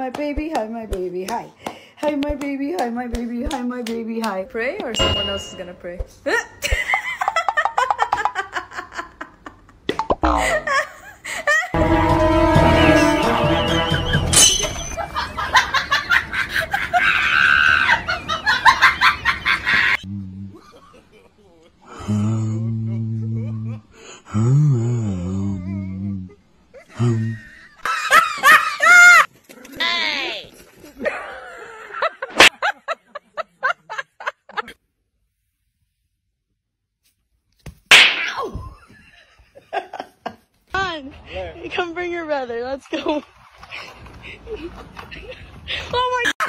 my baby, hi, my baby, hi. Hi, my baby, hi, my baby, hi, my baby, hi. Pray or someone else is gonna pray? Come bring your brother. Let's go. Oh my